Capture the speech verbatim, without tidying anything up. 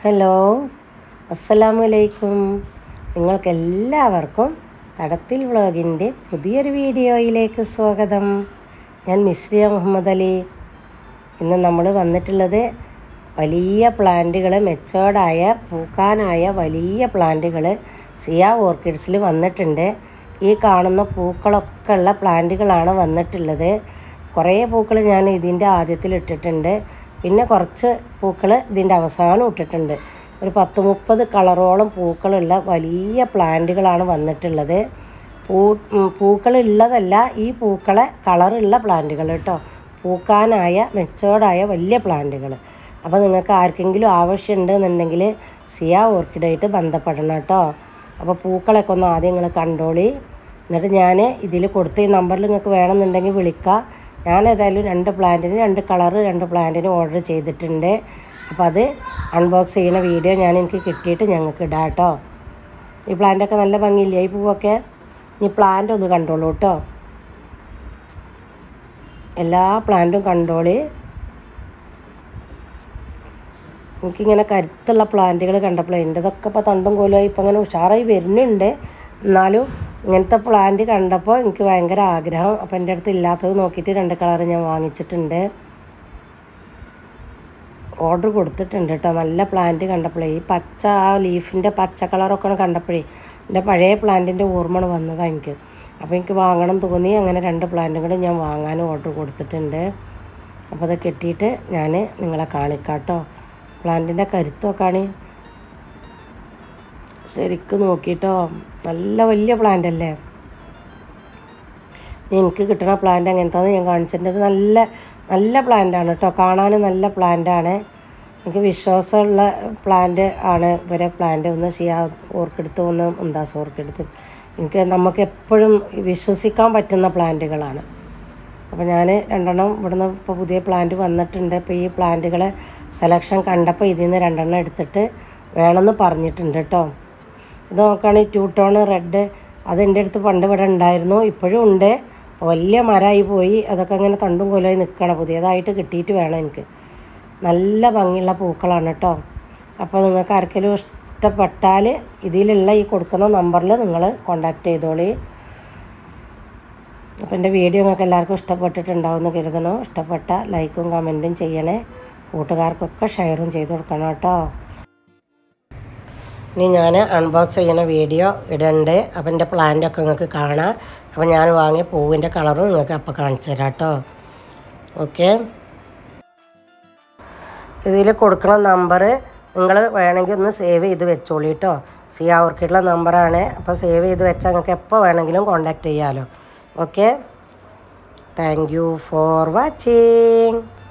Hello, അസ്സലാമലൈക്കും. നിങ്ങൾക്കെല്ലാവർക്കും തടത്തിൽ വ്ളോഗിൻ്റെ പുതിയൊരു വീഡിയോയിലേക്ക് സ്വാഗതം. ഞാൻ മിസ്രിയ മുഹമ്മദ് അലി. ഇന്ന് നമ്മൾ വന്നിട്ടുള്ളത് വലിയ പ്ലാന്റുകൾ, മെച്ചോർഡായ പൂക്കാനായ വലിയ പ്ലാന്റുകൾ സിയ ഓർക്കിഡ്സിൽ വന്നിട്ടുണ്ട്. ഈ കാണുന്ന പൂക്കളൊക്കെ ഉള്ള പ്ലാന്റുകളാണ് വന്നിട്ടുള്ളത്. കുറേ പൂക്കൾ ഞാൻ ഇതിൻ്റെ ആദ്യത്തിൽ ഇട്ടിട്ടുണ്ട്. പിന്നെ കുറച്ച് പൂക്കൾ ഇതിൻ്റെ അവസാനം ഇട്ടിട്ടുണ്ട്. ഒരു പത്ത് മുപ്പത് കളറോളം പൂക്കളുള്ള വലിയ പ്ലാന്റുകളാണ് വന്നിട്ടുള്ളത്. പൂ പൂക്കളുള്ളതല്ല, ഈ പൂക്കളെ കളറുള്ള പ്ലാന്റുകൾ കേട്ടോ. പൂക്കാനായ മെച്ചോർഡായ വലിയ പ്ലാന്റുകൾ. അപ്പോൾ നിങ്ങൾക്ക് ആർക്കെങ്കിലും ആവശ്യമുണ്ടെന്നുണ്ടെങ്കിൽ സിയ ഓർക്കിഡായിട്ട് ബന്ധപ്പെടണം കേട്ടോ. അപ്പോൾ പൂക്കളൊക്കെ ഒന്ന് ആദ്യം നിങ്ങൾ കണ്ടോളി. എന്നിട്ട് ഞാൻ ഇതിൽ കൊടുത്ത ഈ നമ്പറിൽ നിങ്ങൾക്ക് വേണമെന്നുണ്ടെങ്കിൽ വിളിക്കുക. ഞാൻ ഏതായാലും രണ്ട് പ്ലാന്റിന് രണ്ട് കളറ് രണ്ട് പ്ലാന്റിന് ഓർഡർ ചെയ്തിട്ടുണ്ട്. അപ്പോൾ അത് അൺബോക്സ് ചെയ്യുന്ന വീഡിയോ ഞാൻ എനിക്ക് കിട്ടിയിട്ട് ഞങ്ങൾക്ക് ഇടാം കേട്ടോ. ഈ പ്ലാന്റൊക്കെ നല്ല ഭംഗിയില്ലേ ഈ പൂവൊക്കെ? ഈ പ്ലാന്റ് ഒന്ന് കണ്ടോളൂ കേട്ടോ. എല്ലാ പ്ലാന്റും കണ്ടോളി. എനിക്കിങ്ങനെ കരുത്തുള്ള പ്ലാന്റുകൾ കണ്ടപ്പോൾ എൻ്റെതൊക്കെ ഇപ്പോൾ തണ്ടും കോലുമായി ഇപ്പം അങ്ങനെ ഉഷാറായി വരുന്നുണ്ട്. എന്നാലും ഇങ്ങനത്തെ പ്ലാന്റ് കണ്ടപ്പോൾ എനിക്ക് ഭയങ്കര ആഗ്രഹം. അപ്പോൾ എൻ്റെ അടുത്ത് ഇല്ലാത്തത് നോക്കിയിട്ട് രണ്ട് കളർ ഞാൻ വാങ്ങിച്ചിട്ടുണ്ട്, ഓർഡർ കൊടുത്തിട്ടുണ്ട് കേട്ടോ. നല്ല പ്ലാന്റ് കണ്ടപ്പോഴേ ഈ പച്ച ആ ലീഫിൻ്റെ പച്ച കളറൊക്കെ കണ്ടപ്പോഴേ എൻ്റെ പഴയ പ്ലാന്റിൻ്റെ ഓർമ്മ വന്നതാണ് എനിക്ക്. അപ്പോൾ എനിക്ക് വാങ്ങണം തോന്നി. അങ്ങനെ രണ്ട് പ്ലാന്റും കൂടെ ഞാൻ വാങ്ങാൻ ഓർഡർ കൊടുത്തിട്ടുണ്ട്. അപ്പോൾ അത് കെട്ടിയിട്ട് ഞാൻ നിങ്ങളെ കാണിക്കാം കേട്ടോ. പ്ലാന്റിൻ്റെ കരുത്തൊക്കെയാണ് ശരിക്കും നോക്കിയിട്ടോ. നല്ല വലിയ പ്ലാന്റ് അല്ലേ? എനിക്ക് കിട്ടുന്ന പ്ലാന്റ് എങ്ങനത്തെയാണ് ഞാൻ കാണിച്ചിട്ടുണ്ട്. നല്ല നല്ല പ്ലാന്റാണ് കേട്ടോ. കാണാൻ നല്ല പ്ലാന്റാണ്. എനിക്ക് വിശ്വാസമുള്ള പ്ലാന്റ് ആണ് ഇവരെ പ്ലാന്റ്. ഒന്ന് ഷിയ ഓർക്കിഡ്ത്തും ഒന്ന് മുംതാസ് ഓർക്കിഡ്ത്തും എനിക്ക് നമുക്ക് എപ്പോഴും വിശ്വസിക്കാൻ പറ്റുന്ന പ്ലാന്റുകളാണ്. അപ്പോൾ ഞാൻ രണ്ടെണ്ണം ഇവിടുന്ന് ഇപ്പോൾ പുതിയ പ്ലാന്റ് വന്നിട്ടുണ്ട്. ഇപ്പോൾ ഈ പ്ലാന്റുകളെ സെലക്ഷൻ കണ്ടപ്പോൾ ഇതിൽ നിന്ന് രണ്ടെണ്ണം എടുത്തിട്ട് വേണമെന്ന് പറഞ്ഞിട്ടുണ്ട് കേട്ടോ. ഇത് നോക്കുകയാണെങ്കിൽ ടൂ ടോൺ റെഡ്, അത് എൻ്റെ അടുത്ത് പണ്ട് ഇവിടെ ഉണ്ടായിരുന്നു, ഇപ്പോഴും ഉണ്ട്. അപ്പോൾ വലിയ മരമായി പോയി. അതൊക്കെ അങ്ങനെ തണ്ടും കൊലമായി നിൽക്കണം. പുതിയതായിട്ട് കിട്ടിയിട്ട് വേണം എനിക്ക്. നല്ല ഭംഗിയുള്ള പൂക്കളാണ് കേട്ടോ. അപ്പോൾ നിങ്ങൾക്ക് ആർക്കെങ്കിലും ഇഷ്ടപ്പെട്ടാൽ ഇതിലുള്ള ഈ കൊടുക്കുന്ന നമ്പറിൽ നിങ്ങൾ കോൺടാക്റ്റ് ചെയ്തോളി. അപ്പോൾ എൻ്റെ വീഡിയോ നിങ്ങൾക്ക് എല്ലാവർക്കും ഇഷ്ടപ്പെട്ടിട്ടുണ്ടാവുമെന്ന് കരുതണോ. ഇഷ്ടപ്പെട്ട ലൈക്കും കമൻറ്റും ചെയ്യണേ. കൂട്ടുകാർക്കൊക്കെ ഷെയറും ചെയ്ത് കൊടുക്കണം കേട്ടോ. ഇനി ഞാൻ അൺബോക്സ് ചെയ്യുന്ന വീഡിയോ ഇടണ്ട്. അപ്പം എൻ്റെ പ്ലാന്റൊക്കെ നിങ്ങൾക്ക് കാണാം. അപ്പോൾ ഞാൻ വാങ്ങിയ പൂവിൻ്റെ കളറും നിങ്ങൾക്ക് അപ്പോൾ കാണിച്ചു തരാം കേട്ടോ. ഓക്കെ, ഇതിൽ കൊടുക്കുന്ന നമ്പർ നിങ്ങൾ വേണമെങ്കിൽ ഒന്ന് സേവ് ചെയ്ത് വെച്ചോളി കേട്ടോ. സിയ ഓർക്കിഡുള്ള നമ്പറാണ്. അപ്പോൾ സേവ് ചെയ്ത് വെച്ചാൽ നിങ്ങൾക്ക് എപ്പോൾ വേണമെങ്കിലും കോൺടാക്റ്റ് ചെയ്യാമല്ലോ. Okay, thank you for watching.